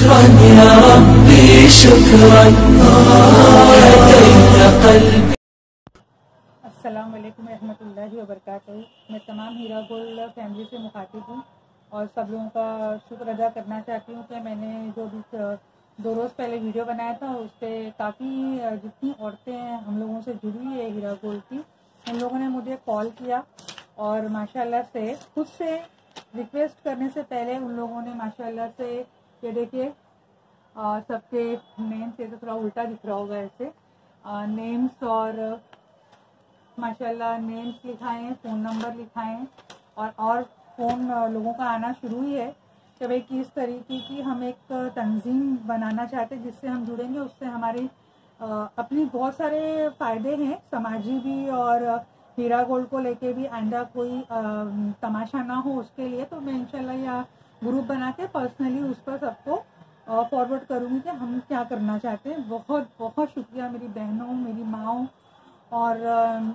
شكرا يا ربي شكرا هديت قلبي। अस्सलाम वालेकुम रहमतुल्लाहि व बरकातहू। मैं तमाम हीरा गोल्ड फैमिली से मुखातिब हूँ और सब लोगों का शुक्र अदा करना चाहती हूँ कि मैंने जो भी 2 रोज़ पहले वीडियो बनाया था उस पर काफ़ी जितनी औरतें हम लोगों से जुड़ी हुई है हीरा गोल्ड की, उन लोगों ने मुझे कॉल किया और माशाल्लाह से खुद से रिक्वेस्ट करने से पहले उन लोगों ने माशाल्लाह से ये देखिए सबके नेम्स, ये तो थोड़ा उल्टा दिख रहा होगा ऐसे, नेम्स और माशाल्लाह नेम्स लिखाएं, फ़ोन नंबर लिखाएं और फ़ोन लोगों का आना शुरू ही है कि भाई किस तरीके की हम एक तंजीम बनाना चाहते हैं जिससे हम जुड़ेंगे। उससे हमारी अपनी बहुत सारे फ़ायदे हैं, समाजी भी और हीरा गोल्ड को लेके भी। आइंदा कोई तमाशा ना हो उसके लिए तो मैं इंशाल्लाह या ग्रुप बना के पर्सनली उस पर सबको फॉरवर्ड करूँगी कि हम क्या करना चाहते हैं। बहुत बहुत शुक्रिया मेरी बहनों, मेरी माँओं, और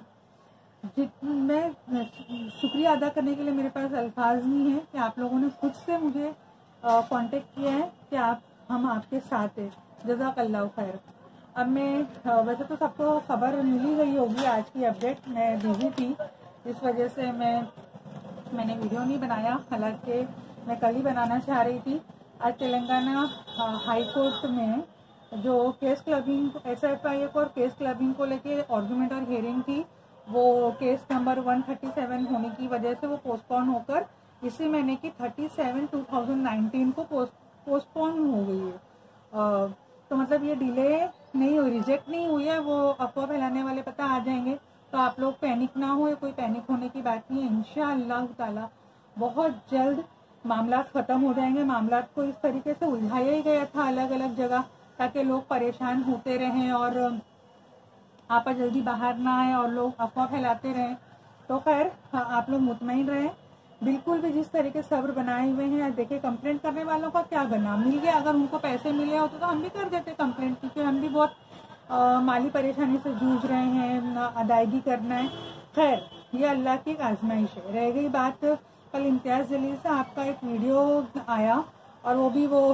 मैं शुक्रिया अदा करने के लिए मेरे पास अल्फाज नहीं है कि आप लोगों ने खुद से मुझे कांटेक्ट किया है कि हम आपके साथ हैं। जज़ाकल्लाह खैर। अब मैं वैसे तो सबको खबर मिली गई होगी आज की अपडेट, मैं बिजी थी इस वजह से मैंने वीडियो नहीं बनाया, हालांकि मैं कल ही बनाना चाह रही थी। आज तेलंगाना हाई कोर्ट में जो केस क्लबिंग SFI और केस क्लबिंग को लेके आर्गूमेंट और हियरिंग थी, वो केस नंबर 137 होने की वजह से वो पोस्टपोन होकर इसी महीने की 37/2019 को पोस्टपोन हो गई है। तो मतलब ये डिले नहीं हुई, रिजेक्ट नहीं हुई है। वो अफवाह फैलाने वाले पता आ जाएंगे, तो आप लोग पैनिक ना हो, कोई पैनिक होने की बात नहीं है। इंशाअल्लाह ताला बहुत जल्द मामला ख़त्म हो जाएंगे। मामला को इस तरीके से उलझाया ही गया था अलग अलग जगह ताकि लोग परेशान होते रहें और आप जल्दी बाहर ना आए और लोग अफवाह फैलाते रहें। तो खैर आप लोग मुतमईन रहें, बिल्कुल भी जिस तरीके सब्र बनाए हुए हैं। देखिए कंप्लेंट करने वालों का क्या बना, मिल गया, अगर उनको पैसे मिले होते तो हम भी कर देते कंप्लेंट, क्योंकि हम भी बहुत माली परेशानी से जूझ रहे हैं, अदायगी करना है। खैर ये अल्लाह की आजमाइश है। रह गई बात, कल इम्तियाज़ जलील से आपका एक वीडियो आया और वो भी वो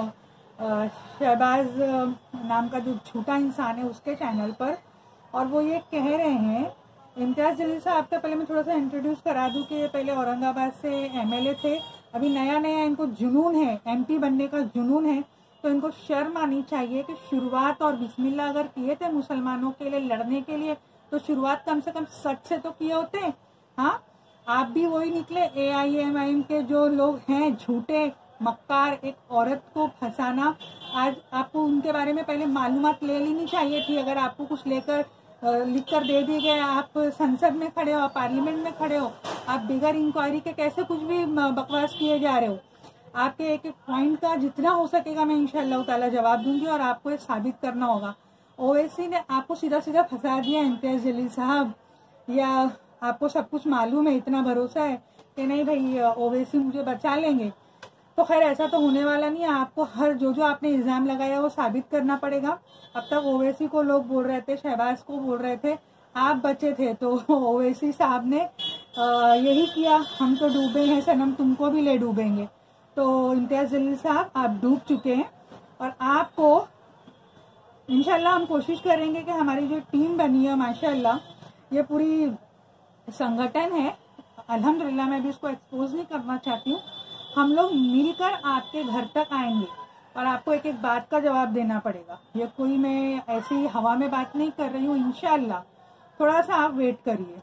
शहबाज नाम का जो झूठा इंसान है उसके चैनल पर, और वो ये कह रहे हैं, इम्तियाज़ जलील साहब का पहले मैं थोड़ा सा इंट्रोड्यूस करा दूं कि ये पहले औरंगाबाद से MLA थे, अभी नया इनको जुनून है, MP बनने का जुनून है। तो इनको शर्म आनी चाहिए कि शुरुआत और बिस्मिल्लाह अगर किए थे मुसलमानों के लिए लड़ने के लिए तो शुरुआत कम से कम सच से तो किए होते। हाँ, आप भी वही निकले AIMIM के जो लोग हैं झूठे मक्कार, एक औरत को फंसाना। आज आपको उनके बारे में पहले मालूमात ले लेनी चाहिए थी। अगर आपको कुछ लेकर लिख कर दे दिए गए, आप संसद में खड़े हो, पार्लियामेंट में खड़े हो, आप बिगर इंक्वायरी के कैसे कुछ भी बकवास किए जा रहे हो। आपके एक एक पॉइंट का जितना हो सकेगा मैं इंशाअल्लाह ताला जवाब दूंगी और आपको ये साबित करना होगा। ओवैसी ने आपको सीधा सीधा फंसा दिया इम्तियाज़ जलील साहब, या आपको सब कुछ मालूम है, इतना भरोसा है कि नहीं भाई ओवैसी मुझे बचा लेंगे। तो खैर ऐसा तो होने वाला नहीं है। आपको हर जो आपने इल्ज़ाम लगाया वो साबित करना पड़ेगा। अब तक ओवैसी को लोग बोल रहे थे, शहबाज को बोल रहे थे, आप बचे थे, तो ओवैसी साहब ने यही किया, हम तो डूबे हैं सनम, तुमको भी ले डूबेंगे। तो इम्तियाज़ जलील साहब आप डूब चुके हैं और आपको इंशाल्लाह हम कोशिश करेंगे कि हमारी जो टीम बनी है माशाल्लाह, ये पूरी संगठन है अल्हम्दुलिल्लाह, मैं भी इसको एक्सपोज नहीं करना चाहती हूँ, हम लोग मिलकर आपके घर तक आएंगे और आपको एक एक बात का जवाब देना पड़ेगा। ये कोई मैं ऐसी हवा में बात नहीं कर रही हूँ, इंशाल्लाह थोड़ा सा आप वेट करिए।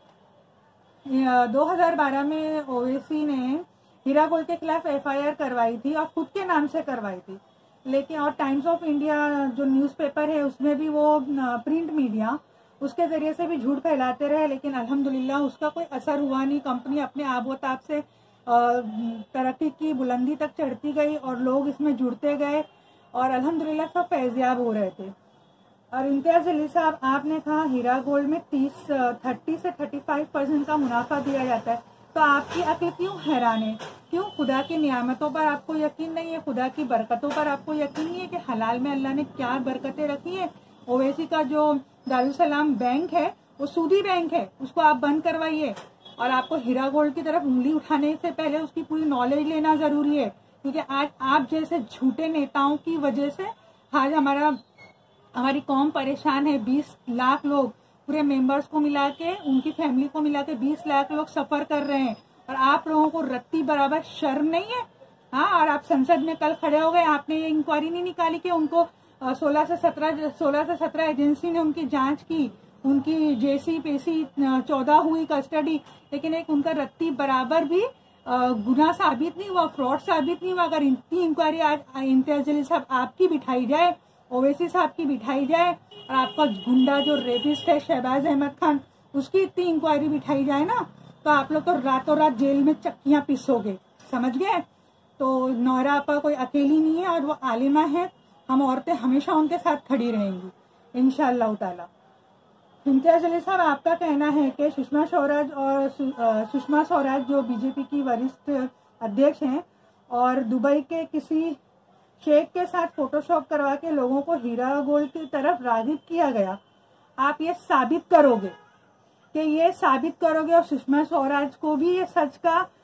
2012 में ओवैसी ने हीरा गोल्ड के खिलाफ FIR करवाई थी और खुद के नाम से करवाई थी, लेकिन और टाइम्स ऑफ इंडिया जो न्यूज़पेपर है उसमें भी वो प्रिंट मीडिया उसके जरिए से भी झूठ फैलाते रहे, लेकिन अल्हम्दुलिल्लाह उसका कोई असर हुआ नहीं। कंपनी अपने आबोताब से तरक्की की बुलंदी तक चढ़ती गई और लोग इसमें जुड़ते गए और अल्हम्दुलिल्लाह सब फैज़याब हो रहे थे। और इम्तियाज़ जलील साहब आपने कहा हीरा गोल्ड में 30 से 35% का मुनाफा दिया जाता है, तो आपकी अक्ल क्यों हैरान है? क्यों खुदा की नियामतों पर आपको यकीन नहीं है? खुदा की बरकतों पर आपको यकीन नहीं है कि हलाल में अल्लाह ने क्या बरकतें रखी है? ओवैसी का जो दारुसलाम बैंक है वो सूदी बैंक है, उसको आप बंद करवाइए। और आपको हीरा गोल्ड की तरफ उंगली उठाने से पहले उसकी पूरी नॉलेज लेना जरूरी है क्योंकि आज आप जैसे झूठे नेताओं की वजह से आज हमारी कौम परेशान है। 20 लाख लोग पूरे मेंबर्स को मिला के, उनकी फैमिली को मिला के 20 लाख लोग सफर कर रहे हैं, और आप लोगों को रत्ती बराबर शर्म नहीं है। हाँ, और आप संसद में कल खड़े हो गए, आपने ये इंक्वायरी नहीं निकाली कि उनको 16 से 17 एजेंसी ने उनकी जांच की, उनकी जेसी पेसी 14 हुई कस्टडी, लेकिन एक उनका रत्ती बराबर भी गुनाह साबित नहीं हुआ, फ्रॉड साबित नहीं हुआ। अगर इतनी इंक्वायरी आज इम्तियाज जलील साहब आपकी बिठाई जाए, ओवैसी साहब की बिठाई जाए, और आपका गुंडा जो रेपिस्ट है शहबाज अहमद खान, उसकी इतनी इंक्वायरी बिठाई जाए ना, तो आप लोग तो रातों रात जेल में चक्कियां पिसोगे, समझ गए। तो नौरा आपा कोई अकेली नहीं है, और वो आलिमा है। हम औरतें हमेशा उनके साथ खड़ी रहेंगी इंशाअल्लाह ताला। इम्तियाज जलील साहब, आपका कहना है कि सुषमा स्वराज जो बीजेपी की वरिष्ठ अध्यक्ष हैं, और दुबई के किसी शेख के साथ फोटोशॉप करवा के लोगों को हीरा गोल्ड की तरफ रागिब किया गया। आप ये साबित करोगे और सुषमा स्वराज को भी ये सच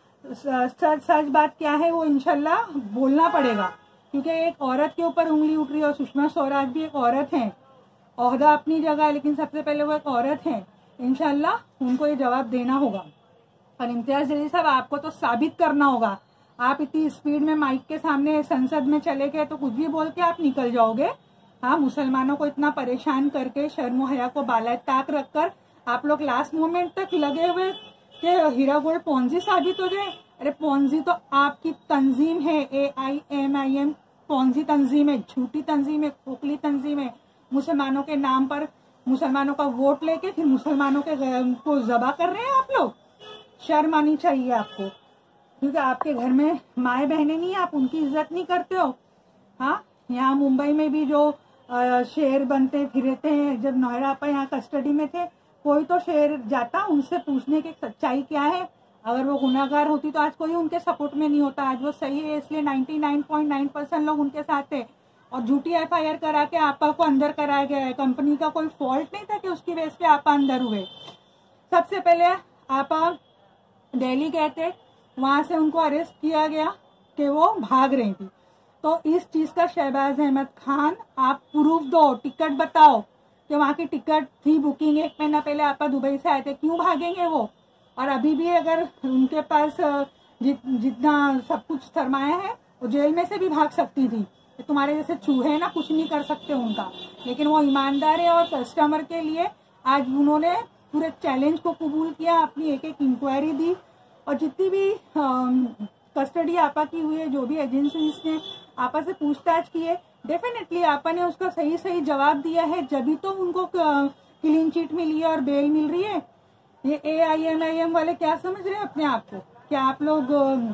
बात क्या है वो इंशाल्लाह बोलना पड़ेगा, क्योंकि एक औरत के ऊपर उंगली उठ रही है, और सुषमा स्वराज भी एक औरत है। ओहदा अपनी जगह है, लेकिन सबसे पहले वो एक औरत है। इंशाल्लाह उनको ये जवाब देना होगा। और इम्तियाज जलील साहब, आपको तो साबित करना होगा। आप इतनी स्पीड में माइक के सामने संसद में चले गए तो कुछ भी बोल के आप निकल जाओगे। हाँ, मुसलमानों को इतना परेशान करके, शर्म हया को बालाए ताक रखकर आप लोग लास्ट मोमेंट तक लगे हुए कि हीरा गोल्ड पोंजी साबित हो जाए। अरे पोंजी तो आपकी तंजीम है, AIMIM पोंजी तंजीम है, झूठी तंजीम है, खोखली तंजीम है। मुसलमानों के नाम पर मुसलमानों का वोट लेके फिर मुसलमानों के को जबा कर रहे हैं आप लोग। शर्म आनी चाहिए आपको, क्योंकि आपके घर में माए बहनें नहीं, आप उनकी इज्जत नहीं करते हो। हाँ, यहाँ मुंबई में भी जो शेर बनते फिरते हैं, जब नौहरा आपा यहाँ कस्टडी में थे, कोई तो शेर जाता उनसे पूछने की सच्चाई क्या है। अगर वो गुनाहगार होती तो आज कोई उनके सपोर्ट में नहीं होता। आज वो सही है, इसलिए 99.9% लोग उनके साथ थे, और झूठी FIR करा के आपा को अंदर कराया गया है। कंपनी का कोई फॉल्ट नहीं था कि उसकी बेस पे आपा अंदर हुए। सबसे पहले आपा दिल्ली गए थे, वहां से उनको अरेस्ट किया गया कि वो भाग रही थी। तो इस चीज का शहबाज अहमद खान आप प्रूफ दो, टिकट बताओ कि वहां की टिकट थी बुकिंग, 1 महीना पहले आपा दुबई से आए थे, क्यों भागेंगे वो। और अभी भी अगर उनके पास जितना सब कुछ सरमाया है, वो जेल में से भी भाग सकती थी। तुम्हारे जैसे चूहे ना, कुछ नहीं कर सकते उनका। लेकिन वो ईमानदार है, और कस्टमर के लिए आज उन्होंने पूरे चैलेंज को कबूल किया, अपनी एक इंक्वायरी दी, और जितनी भी कस्टडी आपा की हुई है, जो भी एजेंसीज ने आपा से पूछताछ की है, डेफिनेटली आपा ने उसका सही जवाब दिया है, जब तो उनको क्लीन चिट मिली है और बेल मिल रही है। ये AIMIM वाले क्या समझ रहे हैं अपने आप को? क्या आप लोग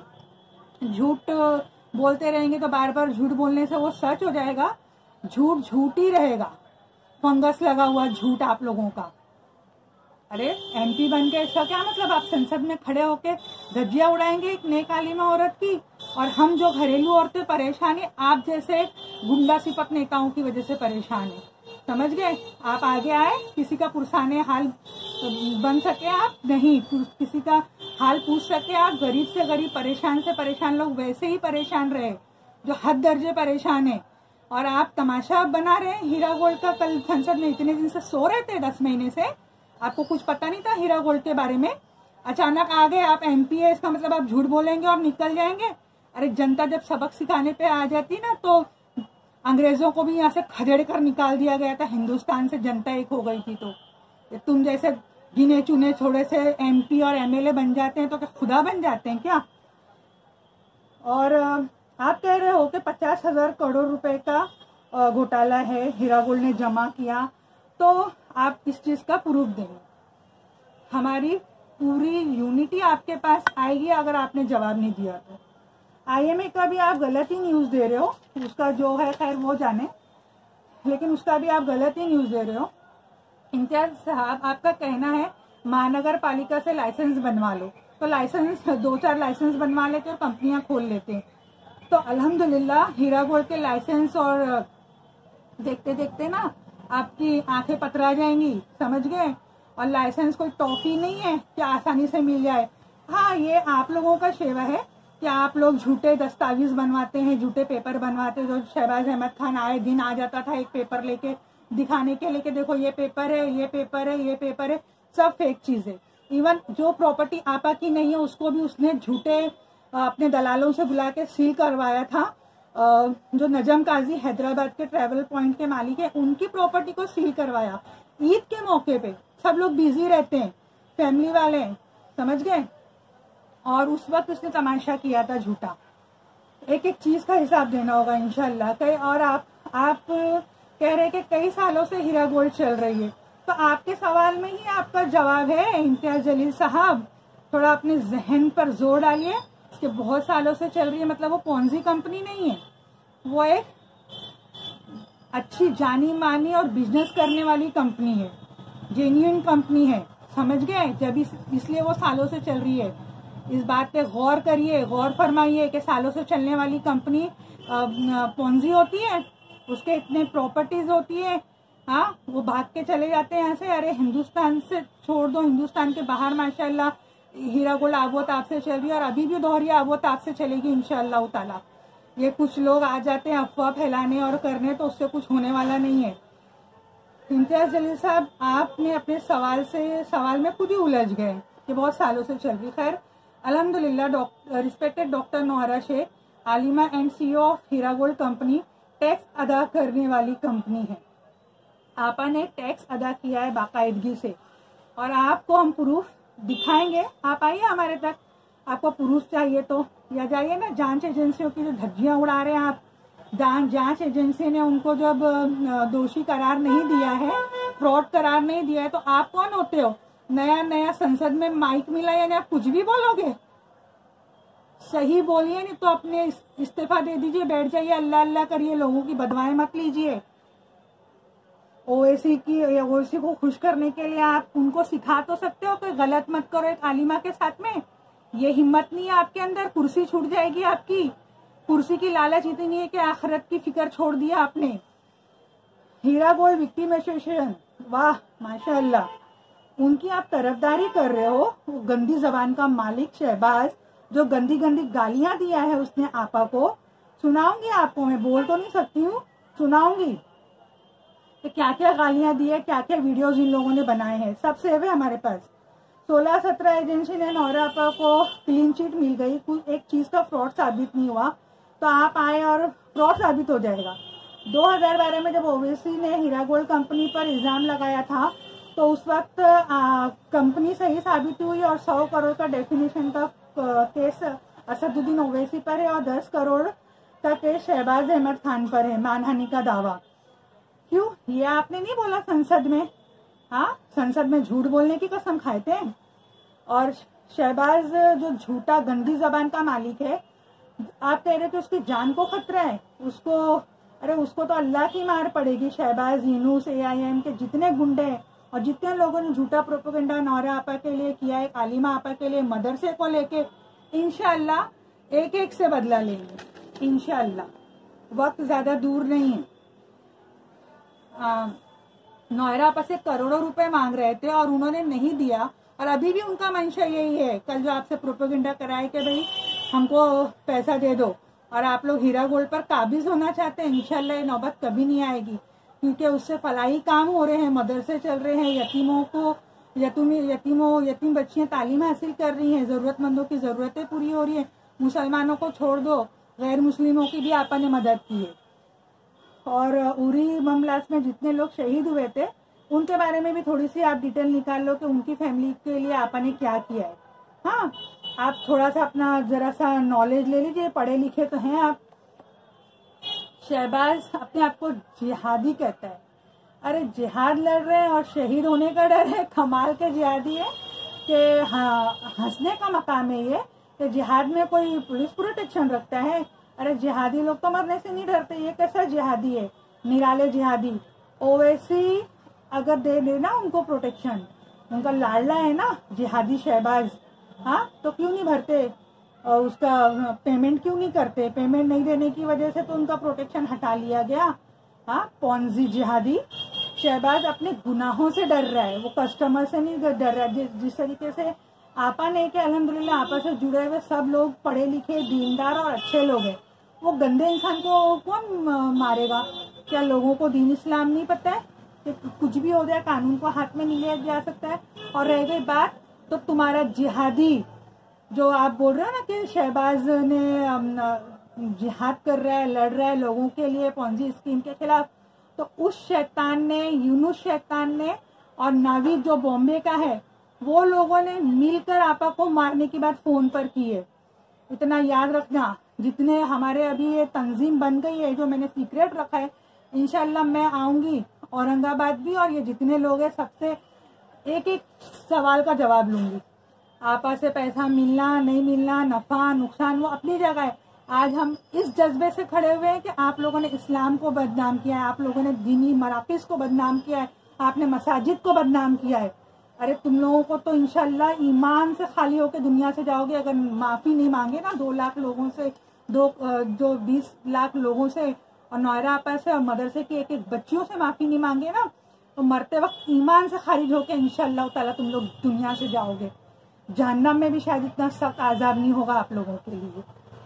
झूठ बोलते रहेंगे तो बार बार झूठ बोलने से वो सच हो जाएगा? झूठ ही रहेगा, फंगस लगा हुआ झूठ आप लोगों का। अरे MP बन के इसका क्या मतलब? आप संसद में खड़े होके धज्जियां उड़ाएंगे एक नेक आलिमा औरत की, और हम जो घरेलू औरतें परेशान है, आप जैसे गुंडा सिपक नेताओं की वजह से परेशान है। समझ गए? आप आगे आए, किसी का पुरसाने हाल बन सके आप नहीं, किसी का हाल पूछ सके आप। गरीब से गरीब, परेशान से परेशान लोग वैसे ही परेशान रहे जो हद दर्जे परेशान है, और आप तमाशा बना रहे हैं हीरा गोल्ड का। कल संसद में इतने दिन से सो रहे थे, 10 महीने से आपको कुछ पता नहीं था हीरा गोल्ड के बारे में। अचानक आ गए, आप MP है, इसका मतलब आप झूठ बोलेंगे और निकल जाएंगे। अरे जनता जब सबक सिखाने पे आ जाती ना, तो अंग्रेजों को भी यहाँ से खदेड़ कर निकाल दिया गया था, हिंदुस्तान से जनता एक हो गई थी। तो तुम जैसे गिने चुने थोड़े से MP और MLA बन जाते हैं तो क्या खुदा बन जाते हैं क्या? और आप कह रहे हो कि 50,000 करोड़ रुपए का घोटाला है, हीरा गोल्ड ने जमा किया, तो आप इस चीज का प्रूफ देंगे। हमारी पूरी यूनिटी आपके पास आएगी अगर आपने जवाब नहीं दिया तो। IMA का भी आप गलत ही न्यूज दे रहे हो, उसका जो है खैर वो जाने, लेकिन उसका भी आप गलत ही न्यूज दे रहे हो। इम्तियाज साहब, आपका कहना है महानगर पालिका से लाइसेंस बनवा लो, तो लाइसेंस 2-4 लाइसेंस बनवा लेते और कंपनियां खोल लेते। तो अल्हम्दुलिल्लाह हीरा गोल्ड के लाइसेंस और देखते देखते ना आपकी आंखें पतरा जाएंगी, समझ गए। और लाइसेंस कोई टॉफी नहीं है कि आसानी से मिल जाए। हाँ, ये आप लोगों का सेवा है कि आप लोग झूठे दस्तावेज बनवाते हैं, झूठे पेपर बनवाते हैं। जो शहबाज अहमद खान आए दिन आ जाता था एक पेपर लेके दिखाने के लिए कि देखो ये पेपर है, ये पेपर है, ये पेपर है, सब फेक चीजें। इवन जो प्रॉपर्टी आपा की नहीं है उसको भी उसने झूठे अपने दलालों से बुला के सील करवाया था। जो नजम काजी हैदराबाद के ट्रैवल पॉइंट के मालिक है, उनकी प्रॉपर्टी को सील करवाया ईद के मौके पे। सब लोग बिजी रहते हैं, फैमिली वाले, समझ गए। और उस वक्त उसने तमाशा किया था झूठा। एक एक चीज का हिसाब देना होगा इंशाल्लाह। और आप कह रहे कि कई सालों से हीरा गोल्ड चल रही है, तो आपके सवाल में ही आपका जवाब है इम्तियाज जलील साहब। थोड़ा अपने जहन पर जोर डालिए कि बहुत सालों से चल रही है, मतलब वो पोंजी कंपनी नहीं है, वो एक अच्छी जानी मानी और बिजनेस करने वाली कंपनी है, जेन्युइन कंपनी है, समझ गए। जब इसलिए वो सालों से चल रही है। इस बात पे गौर करिए, गौर फरमाइए कि सालों से चलने वाली कंपनी पोंजी होती है, उसके इतने प्रॉपर्टीज होती है। हाँ, वो भाग के चले जाते हैं यहाँ से। अरे हिंदुस्तान से छोड़ दो, हिंदुस्तान के बाहर माशाल्लाह हीरा गोल्ड आबोताब से चल रही है और अभी भी दोहरिया आबोताब से चलेगी इंशाअल्लाह ताला। ये कुछ लोग आ जाते हैं अफवाह फैलाने और करने, तो उससे कुछ होने वाला नहीं है। इम्तियाज जलील साहब, आपने अपने सवाल में खुद ही उलझ गए कि बहुत सालों से चल रही। खैर अल्हम्दुलिल्लाह, रिस्पेक्टेड डॉक्टर नोहरा शेख, आलिमा and CEO of Heera Gold company tax अदा करने वाली कंपनी है। आपा ने टैक्स अदा किया है बाकायदगी से और आपको हम प्रूफ दिखाएंगे। आप आइए हमारे तक, आपको प्रूफ चाहिए तो, या जाइए ना जांच एजेंसियों की जो धज्जियां उड़ा रहे हैं आप। जांच एजेंसी ने उनको जब दोषी करार नहीं दिया है, फ्रॉड करार नहीं दिया है, तो आप कौन होते हो? नया संसद में माइक मिला यानी आप कुछ भी बोलोगे? सही बोलिए, नहीं तो अपने इस्तीफा दे दीजिए, बैठ जाइए, अल्लाह अल्लाह करिए, लोगों की बदवाएं मत लीजिए। ओवैसी को खुश करने के लिए आप उनको सिखा तो सकते हो कि गलत मत करो एक आलिमा के साथ में। ये हिम्मत नहीं है आपके अंदर, कुर्सी छूट जाएगी आपकी। कुर्सी की लालच इतनी है कि आखिरत की फिक्र छोड़ दिया आपने। हीरा गोल्ड विक्टिम एसोसिएशन, वाह माशाअल्लाह, उनकी आप तरफदारी कर रहे हो। वो गंदी जबान का मालिक शहबाज, जो गंदी गंदी गालियां दिया है उसने आपा को, सुनाऊंगी आपको, मैं बोल तो नहीं सकती हूँ, सुनाऊंगी कि क्या क्या गालियां दी है, क्या क्या वीडियोज इन लोगों ने बनाए हैं, सब सेव है हमारे पास। 16-17 एजेंसी ने नोहरा आपा को क्लीन चिट मिल गई, कुछ एक चीज का फ्रॉड साबित नहीं हुआ, तो आप आए और फ्रॉड साबित हो जाएगा। 2012 में जब ओवैसी ने हीरा गोल्ड कंपनी पर इल्जाम लगाया था, तो उस वक्त कंपनी सही साबित हुई और 100 करोड़ का डेफिनेशन का केस असदुद्दीन ओवैसी पर है और 10 करोड़ का केस शहबाज अहमद खान पर है, मानहानि का दावा। क्यों? ये आपने नहीं बोला संसद में? हाँ, संसद में झूठ बोलने की कसम खाए थे। और शहबाज जो झूठा गंदी जबान का मालिक है, आप कह रहे थे उसकी जान को खतरा है, उसको तो अल्लाह की मार पड़ेगी। शहबाज, यूनुस, AIM के जितने गुंडे हैं और जितने लोगों ने झूठा प्रोपेगेंडा नोहरा आपा के लिए किया है, आलिमा आपा के लिए, मदरसे को लेके, इंशाअल्लाह एक एक से बदला लेंगे इंशाअल्लाह। वक्त ज्यादा दूर नहीं है। नोहरा आपा से करोड़ों रुपए मांग रहे थे और उन्होंने नहीं दिया, और अभी भी उनका मंशा यही है। कल जो आपसे प्रोपेगेंडा कराए कि भाई हमको पैसा दे दो, और आप लोग हीरा गोल्ड पर काबिज होना चाहते हैं, इंशाल्लाह ये नौबत कभी नहीं आएगी, क्योंकि उससे फलाही काम हो रहे हैं, मदरसे चल रहे हैं, यतीम बच्चियां तालीम हासिल कर रही हैं, जरूरतमंदों की जरूरतें पूरी हो रही है। मुसलमानों को छोड़ दो, गैर मुस्लिमों की भी आपने मदद की है। और उरी बम ब्लास्ट में जितने लोग शहीद हुए थे, उनके बारे में भी थोड़ी सी आप डिटेल निकाल लो कि उनकी फैमिली के लिए आपने क्या किया है। हाँ, आप थोड़ा सा अपना जरा सा नॉलेज ले लीजिए, पढ़े लिखे तो हैं आप। शहबाज अपने आप को जिहादी कहता है। अरे जिहाद लड़ रहे हैं और शहीद होने का डर है, कमाल के जिहादी है कि हाँ, हंसने का मकाम है ये कि जिहाद में कोई पुलिस प्रोटेक्शन रखता है। अरे जिहादी लोग तो मरने से नहीं डरते, ये कैसा जिहादी है, निराले जिहादी। ओवैसी अगर दे देना उनको प्रोटेक्शन, उनका लाडला है ना जिहादी शहबाज, हाँ, तो क्यों नहीं भरते और उसका पेमेंट क्यों नहीं करते? पेमेंट नहीं देने की वजह से तो उनका प्रोटेक्शन हटा लिया गया। हाँ, पॉन्जी जिहादी। शहबाज अपने गुनाहों से डर रहा है, वो कस्टमर से नहीं डर रहा है। जिस तरीके से आपा नहीं कि अल्हम्दुलिल्लाह आपा से जुड़े हुए सब लोग पढ़े लिखे दीनदार और अच्छे लोग हैं। वो गंदे इंसान को कौन मारेगा? क्या लोगों को दीन इस्लाम नहीं पता है कि कुछ भी हो जाए कानून को हाथ में नहीं लिया जा सकता है? और रह गई बात तो तुम्हारा जिहादी जो आप बोल रहे हो ना कि शहबाज ने जिहाद कर रहा है, लड़ रहा है लोगों के लिए पॉन्जी स्कीम के खिलाफ, तो उस शैतान ने, यूनुस शैतान ने और नावीद जो बॉम्बे का है, वो लोगों ने मिलकर आपा को मारने की बात फोन पर की है। इतना याद रखना, जितने हमारे अभी ये तंजीम बन गई है जो मैंने सीक्रेट रखा है, इंशाल्लाह मैं आऊंगी औरंगाबाद भी और ये जितने लोग हैं सबसे एक एक सवाल का जवाब लूंगी। आपा से पैसा मिलना नहीं मिलना, नफा नुकसान वो अपनी जगह है। आज हम इस जज्बे से खड़े हुए हैं कि आप लोगों ने इस्लाम को बदनाम किया है, आप लोगों ने दीनी मराकिज को बदनाम किया है, आपने मसाजिद को बदनाम किया है। अरे तुम लोगों को तो इंशाल्लाह ईमान से खाली होकर दुनिया से जाओगे अगर माफी नहीं मांगे ना 2 लाख लोगों से, जो 20 लाख लोगों से और नौरा आपा से और मदरसे की एक बच्चियों से माफी नहीं मांगे ना, तो मरते वक्त ईमान से खारिज होकर इंशाल्लाह ताला तुम लोग दुनिया से जाओगे। जहन्नम में भी शायद इतना सख्त आजाब नहीं होगा आप लोगों के लिए।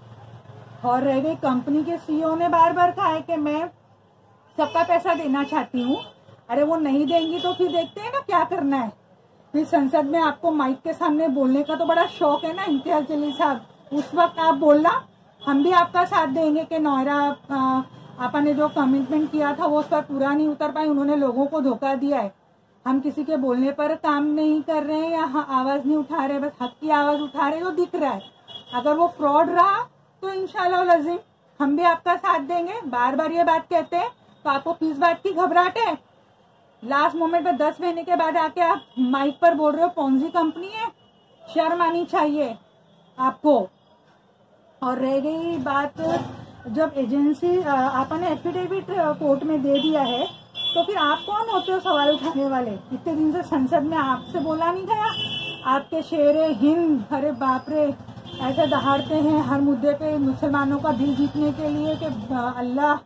और रह गई कंपनी के सीईओ ने बार बार कहा है कि मैं सबका पैसा देना चाहती हूँ। अरे वो नहीं देंगी तो फिर देखते हैं ना क्या करना है। फिर संसद में आपको माइक के सामने बोलने का तो बड़ा शौक है ना इम्तियाज जलील साहब, उस वक्त आप बोलना, हम भी आपका साथ देंगे कि नौरा आपा ने जो कमिटमेंट किया था वो उस पर पूरा नहीं उतर पाई, उन्होंने लोगों को धोखा दिया है। हम किसी के बोलने पर काम नहीं कर रहे हैं या आवाज नहीं उठा रहे, बस हक की आवाज उठा रहे, जो दिख रहा है। अगर वो फ्रॉड रहा तो इंशाल्लाह लजीम हम भी आपका साथ देंगे। बार बार ये बात कहते हैं तो आपको किस बात की घबराहट है? लास्ट मोमेंट में 10 महीने के बाद आके आप माइक पर बोल रहे हो पॉन्जी कंपनी है, शर्म आनी चाहिए आपको। और रह गई बात, जब एजेंसी आपने एफिडेविट कोर्ट में दे दिया है तो फिर आप कौन होते हो सवाल उठाने वाले? इतने दिन से संसद में आपसे बोला नहीं गया? आपके शेर हिंद, अरे बाप रे, ऐसे दहाड़ते हैं हर मुद्दे पे मुसलमानों का दिल जीतने के लिए कि अल्लाह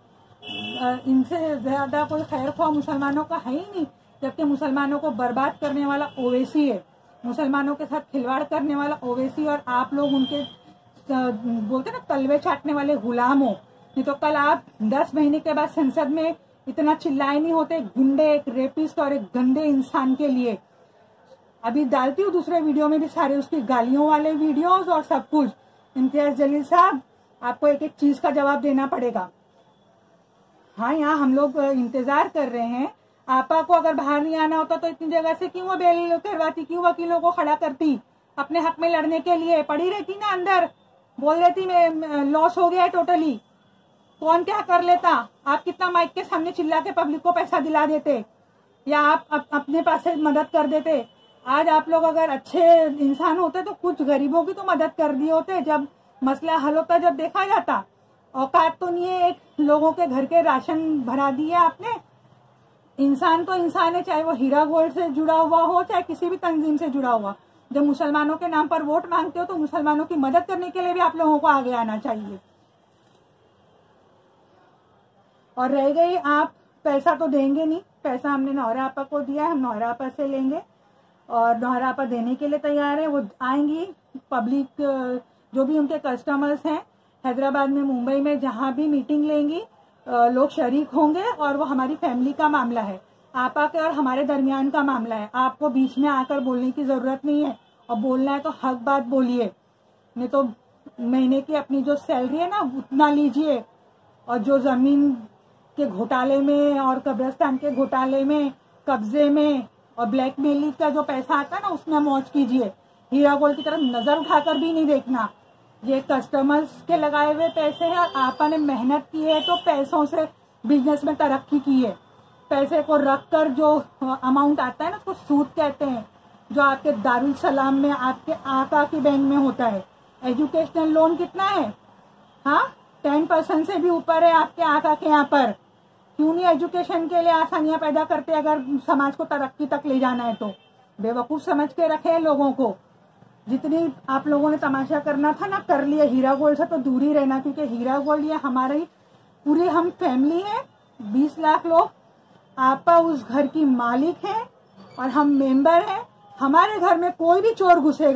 इनसे ज्यादा कोई खैर ख्वाह मुसलमानों का है ही नहीं, जबकि मुसलमानों को बर्बाद करने वाला ओवैसी है, मुसलमानों के साथ खिलवाड़ करने वाला ओवैसी, और आप लोग उनके बोलते ना तलवे चाटने वाले गुलाम हो। नहीं तो कल आप 10 महीने के बाद संसद में इतना चिल्लाए नहीं होते गुंडे, एक रेपिस्ट और एक गंदे इंसान के लिए। अभी डालती हूँ दूसरे वीडियो में भी सारे उसकी गालियों वाले वीडियोस और सब कुछ। इम्तियाज जलील साहब आपको एक एक चीज का जवाब देना पड़ेगा। हाँ, यहाँ हम लोग इंतजार कर रहे हैं। आपा को अगर बाहर नहीं आना होता तो इतनी जगह से क्यों वो बेल करवाती, क्यों वकीलों को खड़ा करती? अपने हक में लड़ने के लिए पड़ी रहती ना अंदर, बोल देती मैं लॉस हो गया है टोटली। कौन क्या कर लेता? आप कितना माइक के सामने चिल्ला के पब्लिक को पैसा दिला देते या आप अपने पास से मदद कर देते। आज आप लोग अगर अच्छे इंसान होते तो कुछ गरीबों की तो मदद कर दिए होते। जब मसला हल होता, जब देखा जाता, औकात तो नहीं है, एक लोगों के घर के राशन भरा दिए आपने। इंसान तो इंसान है, चाहे वो हीरा गोल्ड से जुड़ा हुआ हो चाहे किसी भी तंजीम से जुड़ा हुआ। जब मुसलमानों के नाम पर वोट मांगते हो तो मुसलमानों की मदद करने के लिए भी आप लोगों को आगे आना चाहिए। और रह गई, आप पैसा तो देंगे नहीं, पैसा हमने नौरा आपा को दिया है, हम नौरा आपा से लेंगे और नौरा आपा देने के लिए तैयार है। वो आएंगी, पब्लिक जो भी उनके कस्टमर्स हैं हैदराबाद में, मुंबई में, जहां भी मीटिंग लेंगी लोग शरीक होंगे और वो हमारी फैमिली का मामला है, आपा के और हमारे दरमियान का मामला है। आपको बीच में आकर बोलने की जरूरत नहीं है, और बोलना है तो हक बात बोलिए, नहीं तो महीने की अपनी जो सैलरी है ना उतना लीजिए, और जो जमीन के घोटाले में और कब्रिस्तान के घोटाले में, कब्जे में और ब्लैकमेलिंग का जो पैसा आता है ना उसमें मौज कीजिए। हीरा गोल्ड की तरफ नजर उठाकर भी नहीं देखना। ये कस्टमर्स के लगाए हुए पैसे हैं और आपने मेहनत की है तो पैसों से बिजनेस में तरक्की की है। पैसे को रखकर जो अमाउंट आता है ना उसको सूद कहते हैं, जो आपके दारुल सलाम में आपके आका की बैंक में होता है। एजुकेशनल लोन कितना है? हाँ, 10% से भी ऊपर है आपके आका के यहाँ पर। क्यों नहीं एजुकेशन के लिए आसानियां पैदा करते अगर समाज को तरक्की तक ले जाना है तो? बेवकूफ समझ के रखे लोगों को। जितनी आप लोगों ने तमाशा करना था ना कर लिया। हीरा गोल्ड से तो दूर ही रहना, क्योंकि हीरा गोल्ड ये हमारी पूरी हम फैमिली है, 20 लाख लोग। आपा उस घर की मालिक है और हम मेंबर हैं। हमारे घर में कोई भी चोर घुसेगा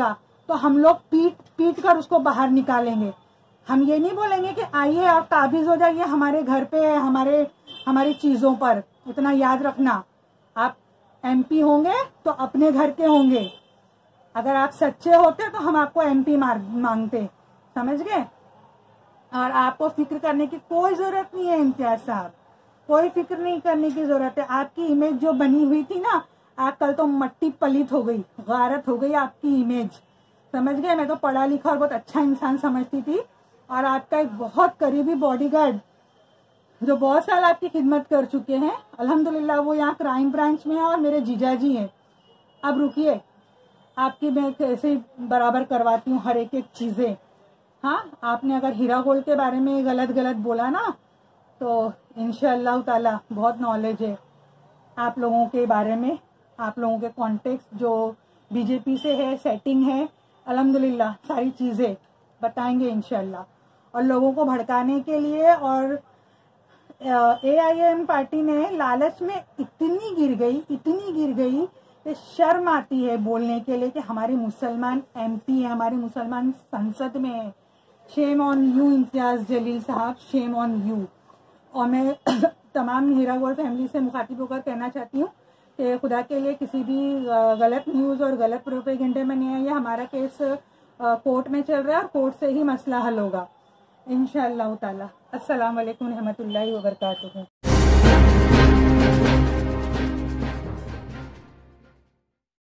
तो हम लोग पीट कर उसको बाहर निकालेंगे। हम ये नहीं बोलेंगे कि आइए आप काबिज हो जाइए हमारे घर पे, हमारी चीजों पर। इतना याद रखना, आप MP होंगे तो अपने घर के होंगे। अगर आप सच्चे होते तो हम आपको MP मांगते, समझ गए। और आपको फिक्र करने की कोई जरूरत नहीं है इम्तियाज साहब, कोई फिक्र नहीं करने की जरूरत है। आपकी इमेज जो बनी हुई थी ना, आज कल तो मट्टी पलित हो गई, गारत हो गई आपकी इमेज, समझ गए। मैं तो पढ़ा लिखा और बहुत अच्छा इंसान समझती थी, और आपका एक बहुत करीबी बॉडीगार्ड जो बहुत साल आपकी खिदमत कर चुके हैं, अल्हम्दुलिल्लाह, वो यहाँ क्राइम ब्रांच में है और मेरे जीजा जी हैं। अब रुकिए, आपकी मैं कैसे बराबर करवाती हूँ हर एक चीजें। हाँ, आपने अगर हीरा गोल्ड के बारे में गलत बोला ना, तो इंशाअल्लाह ताला बहुत नॉलेज है आप लोगों के बारे में, आप लोगों के कॉन्टेक्स्ट जो बीजेपी से है, सेटिंग है, अल्हम्दुलिल्लाह सारी चीजें बताएंगे इंशाअल्लाह। और लोगों को भड़काने के लिए, और AIM पार्टी ने लालच में इतनी गिर गई कि शर्म आती है बोलने के लिए कि हमारे मुसलमान MP है, हमारे मुसलमान संसद में है। Shame on you Imtiaz Jaleel साहब, शेम ऑन यू। और मैं तमाम हीरा गोल्ड फैमिली से मुखातिब होकर कहना चाहती हूँ कि खुदा के लिए किसी भी गलत न्यूज़ और गलत प्रोपेगेंडे में नहीं आइए। हमारा केस कोर्ट में चल रहा है और कोर्ट से ही मसला हल होगा इंशाअल्लाह ताला। अस्सलाम वालेकुम रहमतुल्लाहि व बरकातुहू।